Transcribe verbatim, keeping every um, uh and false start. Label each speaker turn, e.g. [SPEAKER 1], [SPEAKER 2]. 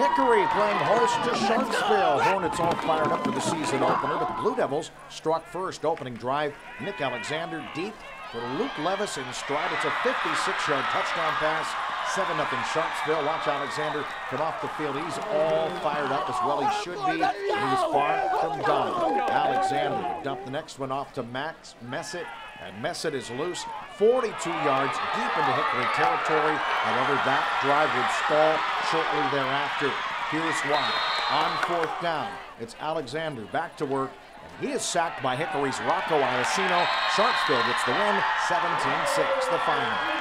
[SPEAKER 1] Hickory playing host to Sharpsville. Hornets all fired up for the season opener, but the Blue Devils struck first. Opening drive, Nick Alexander deep for Luke Levis in stride. It's a fifty-six yard touchdown pass. seven nothing Sharpsville. Watch Alexander come off the field. He's all fired up as well he should be. And he's far from done. Alexander dumped the next one off to Max Messett. And Messett is loose, forty-two yards deep into Hickory territory. However, that drive would stall shortly thereafter. Here's why. On fourth down, it's Alexander back to work. And he is sacked by Hickory's Rocco Iacino. Sharpsville gets the win, seventeen six, the final.